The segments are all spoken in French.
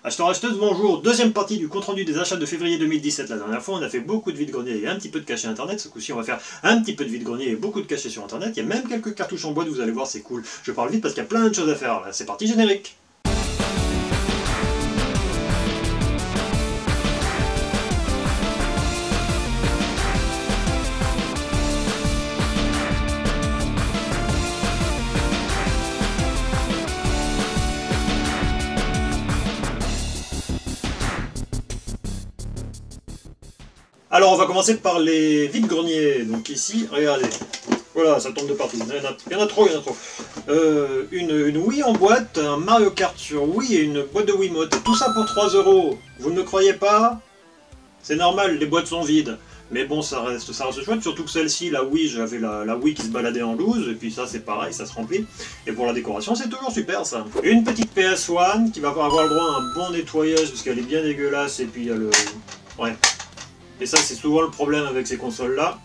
Acheteurs-acheteuses, bonjour. Deuxième partie du compte-rendu des achats de février 2017. La dernière fois, on a fait beaucoup de vide-grenier et un petit peu de cachet internet. Ce coup-ci, on va faire un petit peu de vide-grenier et beaucoup de cachet sur internet. Il y a même quelques cartouches en boîte, vous allez voir, c'est cool. Je parle vite parce qu'il y a plein de choses à faire. Là, c'est parti, générique. Alors on va commencer par les vide-greniers. Donc ici, regardez, voilà, ça tombe de partout. Il y en a trop, une Wii en boîte, un Mario Kart sur Wii et une boîte de Wiimote. Et tout ça pour 3 €. Vous ne me croyez pas? C'est normal, les boîtes sont vides. Mais bon, ça reste chouette, surtout que celle-ci, la Wii, j'avais la Wii qui se baladait en loose, et puis ça c'est pareil, ça se remplit. Et pour la décoration, c'est toujours super ça. Une petite PS1 qui va avoir le droit à un bon nettoyage parce qu'elle est bien dégueulasse, et puis il y a le... Ouais. Et ça, c'est souvent le problème avec ces consoles-là.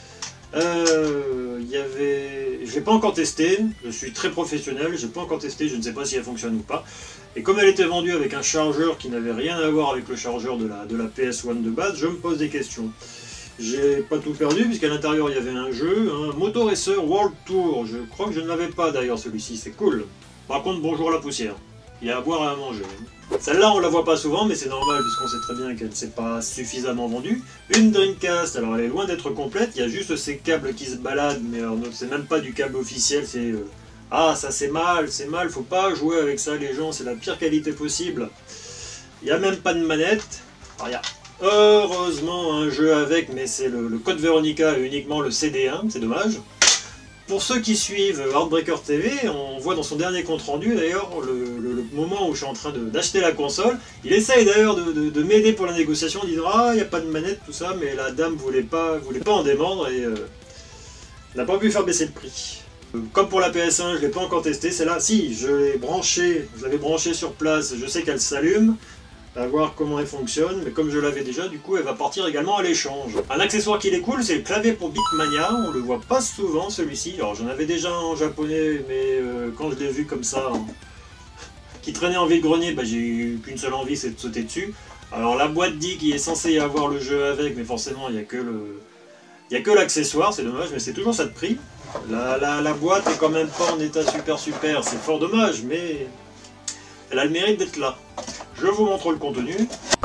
Je ne l'ai pas encore testé, je suis très professionnel, je n'ai pas encore testé, je ne sais pas si elle fonctionne ou pas. Et comme elle était vendue avec un chargeur qui n'avait rien à voir avec le chargeur de la PS1 de base, je me pose des questions. J'ai pas tout perdu, puisqu'à l'intérieur il y avait un jeu, un Moto Racer World Tour. Je crois que je ne l'avais pas d'ailleurs celui-ci, c'est cool. Par contre, bonjour la poussière. Il y a à boire et à manger. Celle-là, on la voit pas souvent, mais c'est normal, puisqu'on sait très bien qu'elle ne s'est pas suffisamment vendue. Une Dreamcast, alors elle est loin d'être complète, il y a juste ces câbles qui se baladent, mais c'est même pas du câble officiel, c'est... Ah, ça c'est mal, faut pas jouer avec ça les gens, c'est la pire qualité possible. Il n'y a même pas de manette. Alors, il y a heureusement un jeu avec, mais c'est le Code Veronica et uniquement le CD1, c'est dommage. Pour ceux qui suivent Heartbreaker TV, on voit dans son dernier compte rendu d'ailleurs le moment où je suis en train d'acheter la console. Il essaye d'ailleurs de m'aider pour la négociation en disant « Ah, il n'y a pas de manette, tout ça », mais la dame voulait pas en démordre et n'a pas pu faire baisser le prix. Comme pour la PS1, je ne l'ai pas encore testé, celle-là, si, je l'avais branchée sur place, je sais qu'elle s'allume. À voir comment elle fonctionne, mais comme je l'avais déjà, du coup elle va partir également à l'échange. Un accessoire qui est cool, c'est le clavier pour Beatmania, on le voit pas souvent celui-ci, alors j'en avais déjà en japonais, mais quand je l'ai vu comme ça, qui traînait en vide-grenier, bah, j'ai eu qu'une seule envie, c'est de sauter dessus. Alors la boîte dit qu'il est censé y avoir le jeu avec, mais forcément il n'y a que l'accessoire, c'est dommage, mais c'est toujours ça de prix. La boîte est quand même pas en état super, c'est fort dommage, mais elle a le mérite d'être là. Je vous montre le contenu.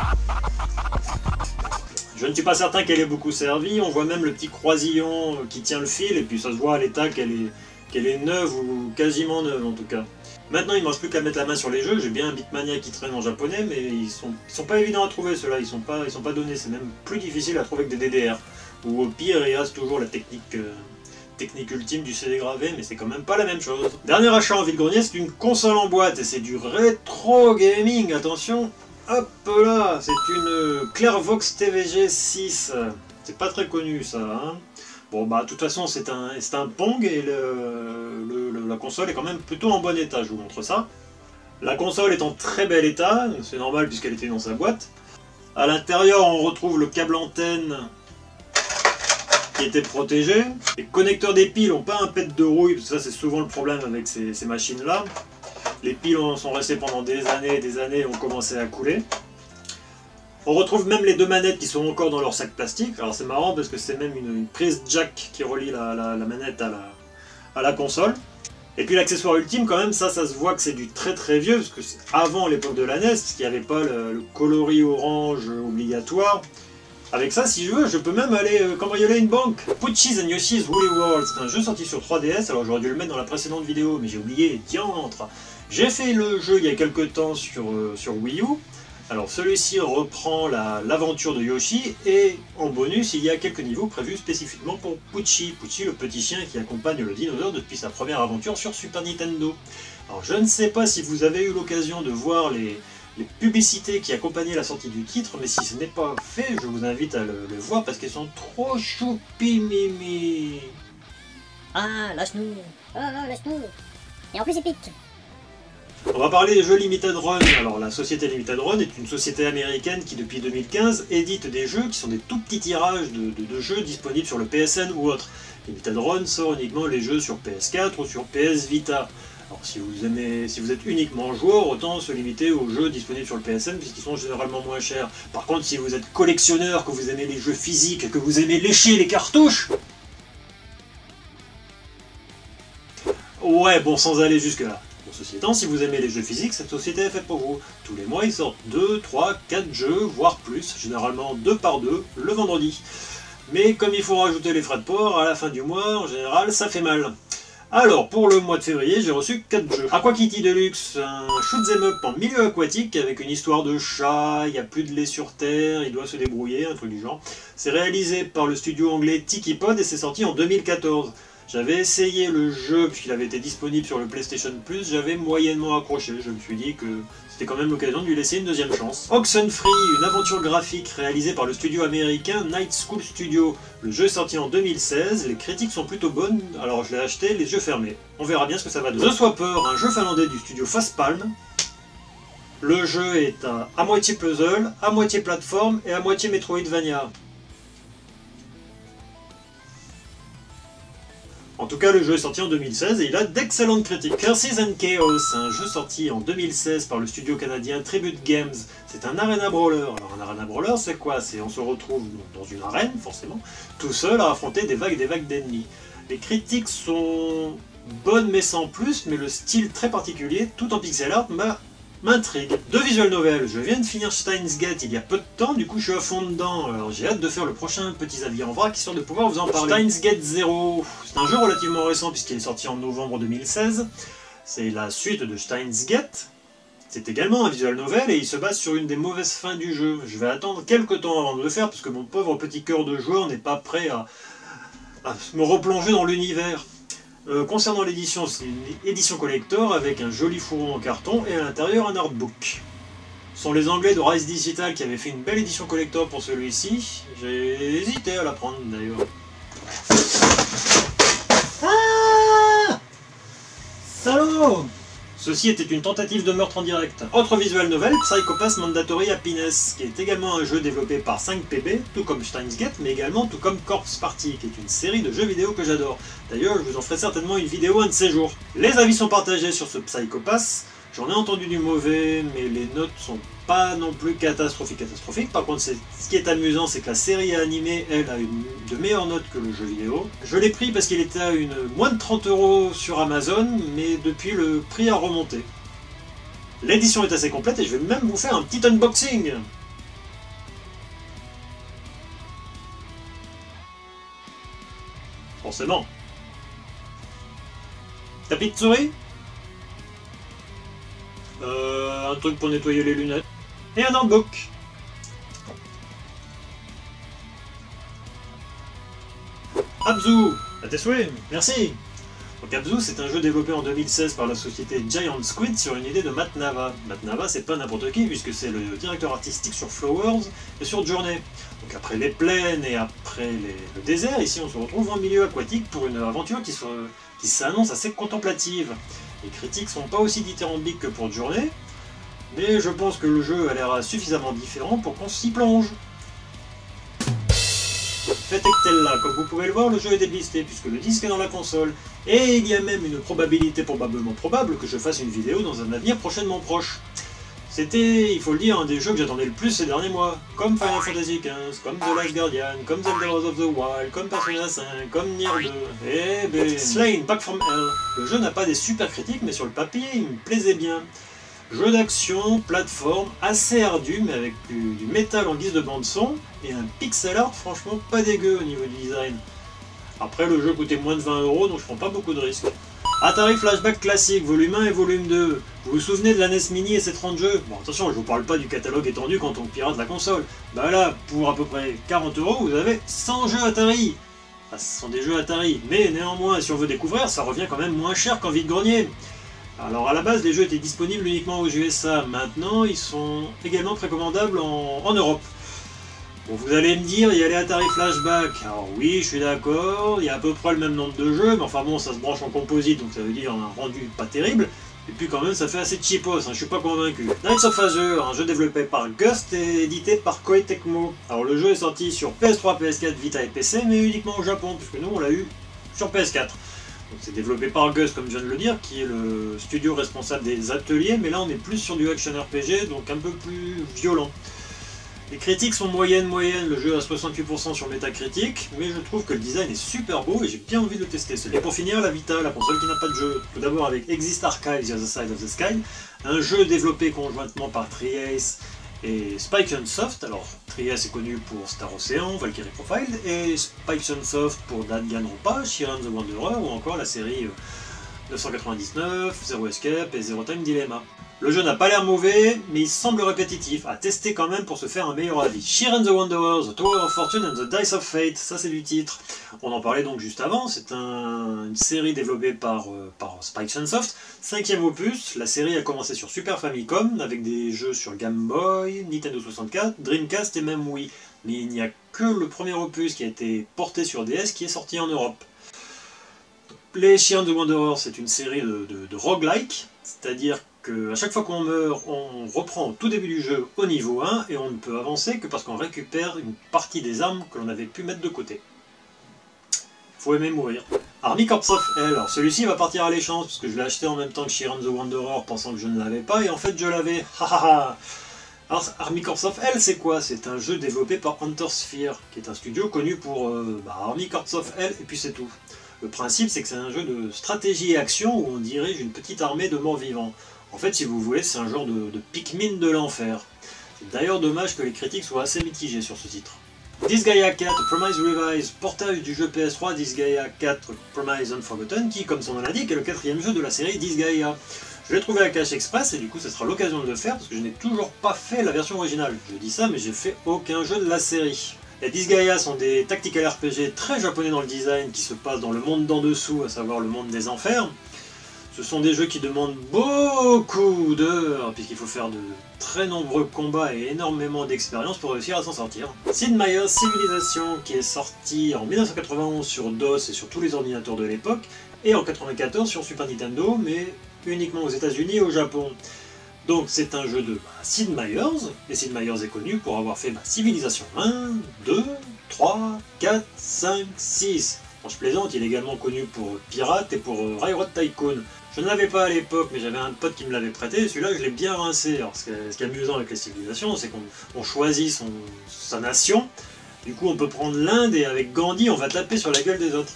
Je ne suis pas certain qu'elle ait beaucoup servi. On voit même le petit croisillon qui tient le fil, et puis ça se voit à l'état qu'elle est neuve ou quasiment neuve en tout cas. Maintenant, il ne manque plus qu'à mettre la main sur les jeux. J'ai bien un Beatmania qui traîne en japonais, mais ils sont pas évidents à trouver ceux-là. Ils sont pas donnés. C'est même plus difficile à trouver que des DDR. Ou au pire, il reste toujours la technique ultime du CD gravé, mais c'est quand même pas la même chose. Dernier achat en vide-grenier, c'est une console en boîte, et c'est du rétro gaming, attention. Hop là, c'est une Clairvox TVG 6. C'est pas très connu ça, hein. Bon bah de toute façon c'est un Pong, et la console est quand même plutôt en bon état, je vous montre ça. La console est en très bel état, c'est normal puisqu'elle était dans sa boîte. À l'intérieur on retrouve le câble antenne qui était protégé. Les connecteurs des piles n'ont pas un pet de rouille, parce que ça c'est souvent le problème avec ces machines-là. Les piles sont restées pendant des années et ont commencé à couler. On retrouve même les deux manettes qui sont encore dans leur sac plastique. Alors c'est marrant parce que c'est même une prise jack qui relie la manette à la console. Et puis l'accessoire ultime quand même, ça se voit que c'est du très vieux, parce que c'est avant l'époque de la NES, parce qu'il n'y avait pas le coloris orange obligatoire. Avec ça, si je veux, je peux même aller cambrioler une banque. Pucci's and Yoshi's Woolly World, c'est un jeu sorti sur 3DS, alors j'aurais dû le mettre dans la précédente vidéo, mais j'ai oublié, diantre. J'ai fait le jeu il y a quelques temps sur Wii U. Alors celui-ci reprend l'aventure de Yoshi, et en bonus, il y a quelques niveaux prévus spécifiquement pour Pucci. Pucci, le petit chien qui accompagne le dinosaure depuis sa première aventure sur Super Nintendo. Alors je ne sais pas si vous avez eu l'occasion de voir les publicités qui accompagnaient la sortie du titre, mais si ce n'est pas fait, je vous invite à le voir parce qu'elles sont trop choupi mimi. Ah, lâche-nous. Ah, lâche-nous. Et en plus, il pique. On va parler des jeux Limited Run. Alors la société Limited Run est une société américaine qui depuis 2015 édite des jeux qui sont des tout petits tirages de jeux disponibles sur le PSN ou autre. Limited Run sort uniquement les jeux sur PS4 ou sur PS Vita. Alors si vous êtes uniquement joueur, autant se limiter aux jeux disponibles sur le PSN puisqu'ils sont généralement moins chers. Par contre, si vous êtes collectionneur, que vous aimez les jeux physiques, que vous aimez lécher les cartouches... Ouais, bon, sans aller jusque-là. Bon, ceci étant, si vous aimez les jeux physiques, cette société est faite pour vous. Tous les mois, ils sortent 2, 3, 4 jeux, voire plus, généralement 2 par 2, le vendredi. Mais comme il faut rajouter les frais de port, à la fin du mois, en général, ça fait mal. Alors, pour le mois de février, j'ai reçu 4 jeux. Aqua Kitty Deluxe, un shoot'em up en milieu aquatique avec une histoire de chat, il n'y a plus de lait sur terre, il doit se débrouiller, un truc du genre. C'est réalisé par le studio anglais Tiki Pod et c'est sorti en 2014. J'avais essayé le jeu puisqu'il avait été disponible sur le PlayStation Plus, j'avais moyennement accroché, je me suis dit que c'était quand même l'occasion de lui laisser une deuxième chance. Oxenfree, une aventure graphique réalisée par le studio américain Night School Studio. Le jeu est sorti en 2016, les critiques sont plutôt bonnes, alors je l'ai acheté les yeux fermés. On verra bien ce que ça va donner. The Swapper, un jeu finlandais du studio Facepalm. Le jeu est à moitié puzzle, à moitié plateforme et à moitié Metroidvania. En tout cas, le jeu est sorti en 2016 et il a d'excellentes critiques. Curses and Chaos, un jeu sorti en 2016 par le studio canadien Tribute Games. C'est un arena brawler. Alors un arena brawler, c'est quoi? C'est on se retrouve dans une arène, forcément, tout seul à affronter des vagues d'ennemis. Les critiques sont bonnes mais sans plus, mais le style très particulier, tout en pixel art, m'intrigue. Deux visual novels. Je viens de finir Steins Gate il y a peu de temps, du coup je suis à fond dedans. Alors j'ai hâte de faire le prochain Petits Avis en vrac, histoire de pouvoir vous en parler. Steins Gate 0, c'est un jeu relativement récent puisqu'il est sorti en novembre 2016. C'est la suite de Steins Gate. C'est également un visual novel et il se base sur une des mauvaises fins du jeu. Je vais attendre quelques temps avant de le faire parce que mon pauvre petit cœur de joueur n'est pas prêt à me replonger dans l'univers. Concernant l'édition, c'est une édition collector avec un joli fourreau en carton et à l'intérieur un artbook. Ce sont les Anglais de Rise Digital qui avaient fait une belle édition collector pour celui-ci. J'ai hésité à la prendre d'ailleurs. Ah, salaud! Ceci était une tentative de meurtre en direct. Autre visual novel, Psycho Pass Mandatory Happiness, qui est également un jeu développé par 5PB, tout comme Steins Gate, mais également tout comme Corpse Party, qui est une série de jeux vidéo que j'adore. D'ailleurs, je vous en ferai certainement une vidéo un de ces jours. Les avis sont partagés sur ce Psycho Pass. J'en ai entendu du mauvais, mais les notes sont pas non plus catastrophiques. Par contre, ce qui est amusant, c'est que la série animée, elle, a de meilleures notes que le jeu vidéo. Je l'ai pris parce qu'il était à moins de 30 € sur Amazon, mais depuis le prix a remonté. L'édition est assez complète et je vais même vous faire un petit unboxing. Forcément. Tapis de souris? Un truc pour nettoyer les lunettes. Et un artbook. Abzu, à tes souhaits, merci. Donc Abzu, c'est un jeu développé en 2016 par la société Giant Squid sur une idée de Matt Nava. Matt Nava, c'est pas n'importe qui, puisque c'est le directeur artistique sur Flowers et sur Journey. Donc après les plaines et après le désert, ici on se retrouve en milieu aquatique pour une aventure qui s'annonce assez contemplative. Les critiques sont pas aussi dithyrambiques que pour Journey, mais je pense que le jeu a l'air suffisamment différent pour qu'on s'y plonge. Fait est que là, comme vous pouvez le voir, le jeu est déblisté puisque le disque est dans la console, et il y a même une probabilité probablement probable que je fasse une vidéo dans un avenir prochainement proche. C'était, il faut le dire, un des jeux que j'attendais le plus ces derniers mois, comme Final Fantasy XV, comme The Last Guardian, comme Zelda Breath of the Wild, comme Persona 5, comme Nier 2, et ben, Slain Back from Hell. Le jeu n'a pas des super critiques, mais sur le papier, il me plaisait bien. Jeu d'action, plateforme, assez ardu, mais avec du métal en guise de bande-son, et un pixel art franchement pas dégueu au niveau du design. Après, le jeu coûtait moins de 20 €, donc je prends pas beaucoup de risques. Atari Flashback classique, volume 1 et volume 2. Vous vous souvenez de la NES Mini et ses 30 jeux? Bon, attention, je vous parle pas du catalogue étendu quand on pirate la console. Bah là, pour à peu près 40 €, vous avez 100 jeux Atari. Enfin, ce sont des jeux Atari, mais néanmoins, si on veut découvrir, ça revient quand même moins cher qu'en vide-grenier. Alors à la base, les jeux étaient disponibles uniquement aux USA. Maintenant, ils sont également précommandables en Europe. Bon, vous allez me dire, il y a les Atari Flashback. Alors oui, je suis d'accord, il y a à peu près le même nombre de jeux, mais enfin bon, ça se branche en composite, donc ça veut dire un rendu pas terrible. Et puis quand même, ça fait assez cheapos, hein, je suis pas convaincu. Knights of Azure, un jeu développé par Gust et édité par Koei Tecmo. Alors le jeu est sorti sur PS3, PS4, Vita et PC, mais uniquement au Japon, puisque nous on l'a eu sur PS4. C'est développé par Gus, comme je viens de le dire, qui est le studio responsable des ateliers, mais là on est plus sur du action RPG, donc un peu plus violent. Les critiques sont moyennes, le jeu a 68% sur Metacritic, mais je trouve que le design est super beau et j'ai bien envie de le tester. Et pour finir, la Vita, la console qui n'a pas de jeu. Tout d'abord avec Exist Archives The Other Side of the Sky, un jeu développé conjointement par Tri-Ace et Spike Chunsoft. Alors Tri-Ace est connu pour Star Ocean, Valkyrie Profile, et Spike Chunsoft pour Danganronpa, Shiren the Wanderer, ou encore la série 999, Zero Escape et Zero Time Dilemma. Le jeu n'a pas l'air mauvais, mais il semble répétitif, à tester quand même pour se faire un meilleur avis. Shiren the Wanderer, The Tower of Fortune and the Dice of Fate, ça c'est du titre. On en parlait donc juste avant, c'est une série développée par Spike Chunsoft. 5e opus, la série a commencé sur Super Famicom, avec des jeux sur Game Boy, Nintendo 64, Dreamcast et même Wii. Mais il n'y a que le premier opus qui a été porté sur DS qui est sorti en Europe. Les Shiren the Wanderer, c'est une série de roguelike, c'est-à-dire qu'à chaque fois qu'on meurt, on reprend au tout début du jeu au niveau 1 et on ne peut avancer que parce qu'on récupère une partie des armes que l'on avait pu mettre de côté. Faut aimer mourir. Army Corps of Hell, alors celui-ci va partir à l'échange parce que je l'ai acheté en même temps que Shiren the Wanderer pensant que je ne l'avais pas et en fait je l'avais. Alors Army Corps of Hell c'est quoi? C'est un jeu développé par Hunter Sphere, qui est un studio connu pour Army Corps of Hell et puis c'est tout. Le principe c'est que c'est un jeu de stratégie et action où on dirige une petite armée de morts vivants. En fait, si vous voulez, c'est un genre de Pikmin de l'enfer. C'est d'ailleurs dommage que les critiques soient assez mitigées sur ce titre. Disgaea 4 Promise Revised, portage du jeu PS3 Disgaea 4 Promise Unforgotten, qui, comme son nom l'indique, est le 4e jeu de la série Disgaea. Je l'ai trouvé à Cache Express et du coup, ce sera l'occasion de le faire parce que je n'ai toujours pas fait la version originale. Je dis ça, mais j'ai fait aucun jeu de la série. Les Disgaea sont des tactical RPG très japonais dans le design qui se passent dans le monde d'en dessous, à savoir le monde des enfers. Ce sont des jeux qui demandent beaucoup d'heures, puisqu'il faut faire de très nombreux combats et énormément d'expérience pour réussir à s'en sortir. Sid Meier's Civilization, qui est sorti en 1991 sur DOS et sur tous les ordinateurs de l'époque, et en 1994 sur Super Nintendo, mais uniquement aux États-Unis et au Japon. Donc c'est un jeu de Sid Meier's, et Sid Meier's est connu pour avoir fait Civilization 1, 2, 3, 4, 5, 6. Bon, je plaisante, il est également connu pour Pirate et pour Railroad Tycoon. Je ne l'avais pas à l'époque, mais j'avais un pote qui me l'avait prêté, et celui-là je l'ai bien rincé. Alors, ce qui est amusant avec les civilisations, c'est qu'on choisit sa nation, du coup on peut prendre l'Inde et avec Gandhi on va taper sur la gueule des autres.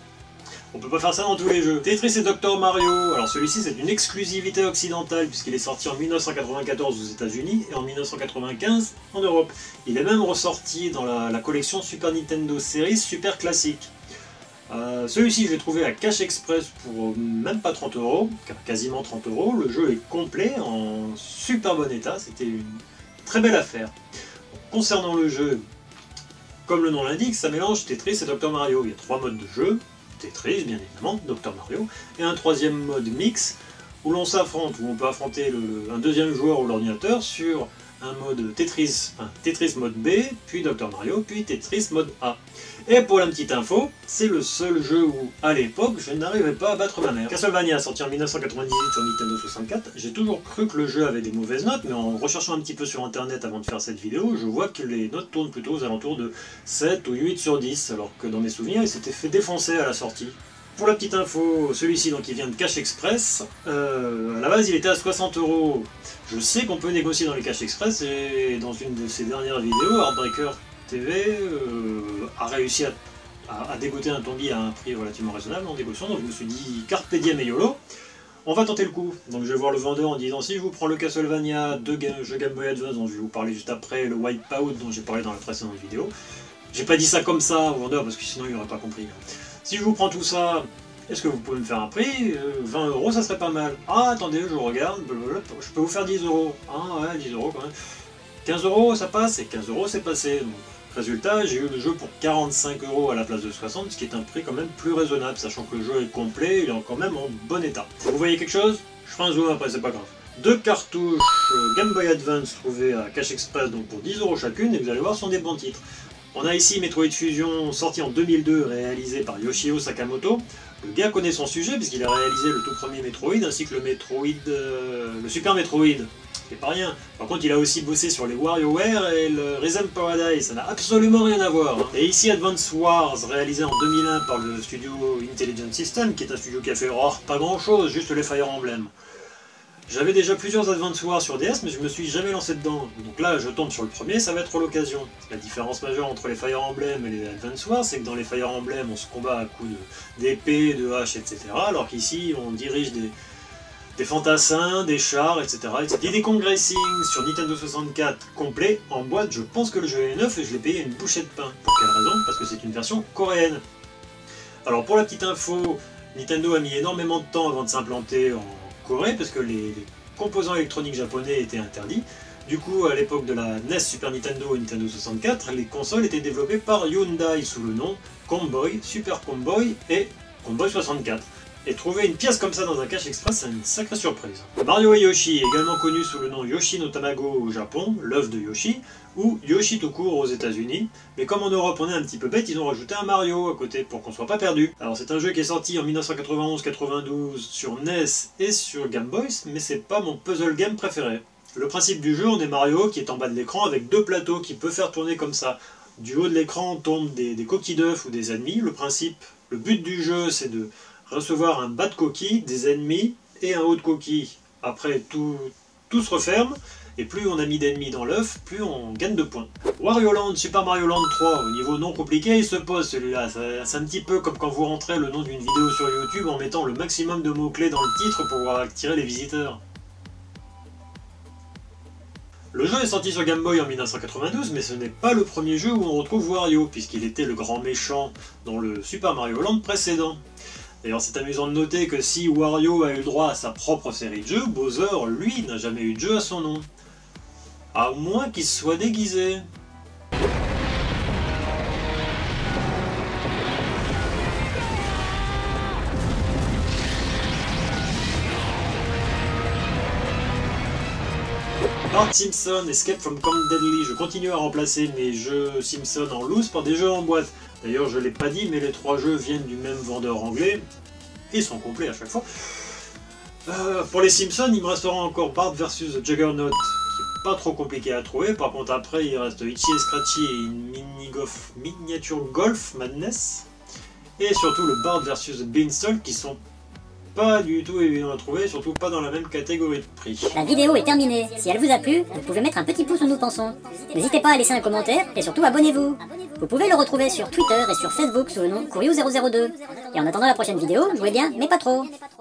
On peut pas faire ça dans tous les jeux. Tetris et Dr Mario, alors celui-ci c'est une exclusivité occidentale puisqu'il est sorti en 1994 aux États-Unis et en 1995 en Europe. Il est même ressorti dans la collection Super Nintendo Series Super Classic. Celui-ci je l'ai trouvé à Cache Express pour même pas 30 €, quasiment 30 €. Le jeu est complet, en super bon état, c'était une très belle affaire. Concernant le jeu, comme le nom l'indique, ça mélange Tetris et Dr Mario. Il y a 3 modes de jeu, Tetris bien évidemment, Dr Mario, et un 3e mode mix où l'on s'affronte, où on peut affronter un 2e joueur ou l'ordinateur sur un mode Tetris, Tetris mode B, puis Dr Mario, puis Tetris mode A. Et pour la petite info, c'est le seul jeu où, à l'époque, je n'arrivais pas à battre ma mère. Castlevania, sorti en 1998 sur Nintendo 64, j'ai toujours cru que le jeu avait des mauvaises notes, mais en recherchant un petit peu sur internet avant de faire cette vidéo, je vois que les notes tournent plutôt aux alentours de 7 ou 8 sur 10, alors que dans mes souvenirs, il s'était fait défoncer à la sortie. Pour la petite info, celui-ci donc il vient de Cache Express, à la base il était à 60 €. Je sais qu'on peut négocier dans les Cache Express et dans une de ses dernières vidéos, Heartbreaker TV a réussi à dégoter un Tombi à un prix relativement raisonnable en négociant, donc je me suis dit Carpe Diem et YOLO, on va tenter le coup. Donc je vais voir le vendeur en disant si je vous prends le Castlevania, 2 jeux Game Boy Advance dont je vais vous parler juste après, le Wipeout dont j'ai parlé dans la précédente vidéo. J'ai pas dit ça comme ça au vendeur parce que sinon il n'aurait pas compris. Si je vous prends tout ça, est-ce que vous pouvez me faire un prix 20 € ça serait pas mal. Ah attendez, je regarde, je peux vous faire 10 €. Ah ouais, 10 € quand même. 15 € ça passe, et 15 € c'est passé. Donc, résultat, j'ai eu le jeu pour 45 € à la place de 60, ce qui est un prix quand même plus raisonnable, sachant que le jeu est complet, il est quand même en bon état. Vous voyez quelque chose? Je ferai un zoom après, c'est pas grave. 2 cartouches Game Boy Advance trouvées à Cache Express donc pour 10 € chacune, et vous allez voir, ce sont des bons titres. On a ici Metroid Fusion, sorti en 2002, réalisé par Yoshio Sakamoto. Le gars connaît son sujet, puisqu'il a réalisé le tout premier Metroid, ainsi que le Super Metroid ce qui est pas rien. Par contre, il a aussi bossé sur les WarioWare et le Rhythm Paradise, ça n'a absolument rien à voir. Hein. Et ici, Advance Wars, réalisé en 2001 par le studio Intelligent System, qui est un studio qui a fait pas grand chose, juste les Fire Emblem. J'avais déjà plusieurs Advance Wars sur DS, mais je me suis jamais lancé dedans. Donc là, je tombe sur le premier, ça va être l'occasion. La différence majeure entre les Fire Emblem et les Advance Wars, c'est que dans les Fire Emblem, on se combat à coups d'épée, de hache, etc. Alors qu'ici, on dirige des fantassins, des chars, etc. Diddy Kong Racing sur Nintendo 64 complet, en boîte, je pense que le jeu est neuf et je l'ai payé une bouchée de pain. Pour quelle raison? Parce que c'est une version coréenne. Alors pour la petite info, Nintendo a mis énormément de temps avant de s'implanter en Corée, parce que les composants électroniques japonais étaient interdits. Du coup, à l'époque de la NES, Super Nintendo et Nintendo 64, les consoles étaient développées par Hyundai sous le nom Comboy, Super Comboy et Comboy 64. Et trouver une pièce comme ça dans un cache express, c'est une sacrée surprise. Mario et Yoshi, également connus sous le nom Yoshi no Tamago au Japon, l'œuf de Yoshi, ou Yoshi tout court aux États-Unis. Mais comme en Europe on est un petit peu bête, ils ont rajouté un Mario à côté pour qu'on soit pas perdu. Alors c'est un jeu qui est sorti en 1991-92 sur NES et sur Game Boy, mais c'est pas mon puzzle game préféré. Le principe du jeu, on est Mario qui est en bas de l'écran avec deux plateaux qui peut faire tourner comme ça. Du haut de l'écran tombent des coquilles d'œufs ou des ennemis. Le but du jeu, c'est de recevoir un bas de coquille, des ennemis et un haut de coquille. Après, tout se referme, et plus on a mis d'ennemis dans l'œuf, plus on gagne de points. Wario Land, Super Mario Land 3, au niveau non compliqué, il se pose celui-là. C'est un petit peu comme quand vous rentrez le nom d'une vidéo sur YouTube en mettant le maximum de mots-clés dans le titre pour pouvoir attirer les visiteurs. Le jeu est sorti sur Game Boy en 1992, mais ce n'est pas le premier jeu où on retrouve Wario, puisqu'il était le grand méchant dans le Super Mario Land précédent. D'ailleurs, c'est amusant de noter que si Wario a eu le droit à sa propre série de jeux, Bowser, lui, n'a jamais eu de jeu à son nom. À moins qu'il se soit déguisé. Bart Simpson, Escape from Camp Deadly, je continue à remplacer mes jeux Simpson en loose par des jeux en boîte. D'ailleurs, je ne l'ai pas dit, mais les trois jeux viennent du même vendeur anglais, et sont complets à chaque fois. Pour les Simpsons, il me restera encore Bart vs Juggernaut, qui est pas trop compliqué à trouver. Par contre, après, il reste Itchy et Scratchy et une miniature golf Madness. Et surtout le Bart vs Beanstalk, qui sont pas du tout évidents à trouver, surtout pas dans la même catégorie de prix. La vidéo est terminée. Si elle vous a plu, vous pouvez mettre un petit pouce où nous pensons. N'hésitez pas à laisser un commentaire et surtout abonnez-vous. Vous pouvez le retrouver sur Twitter et sur Facebook sous le nom Courriou002. Et en attendant la prochaine vidéo, jouez bien, mais pas trop.